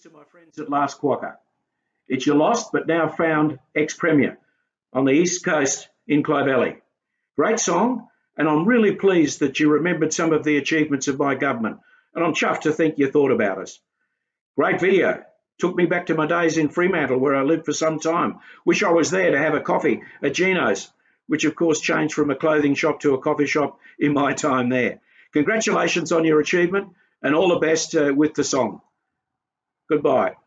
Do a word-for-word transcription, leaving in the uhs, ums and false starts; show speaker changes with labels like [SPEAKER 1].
[SPEAKER 1] To my friends at Last Quokka. It's your lost but now found ex-premier on the East Coast in Clovelly. Great song, and I'm really pleased that you remembered some of the achievements of my government, and I'm chuffed to think you thought about us. Great video. Took me back to my days in Fremantle where I lived for some time. Wish I was there to have a coffee at Gino's, which of course changed from a clothing shop to a coffee shop in my time there. Congratulations on your achievement and all the best uh, with the song. Goodbye.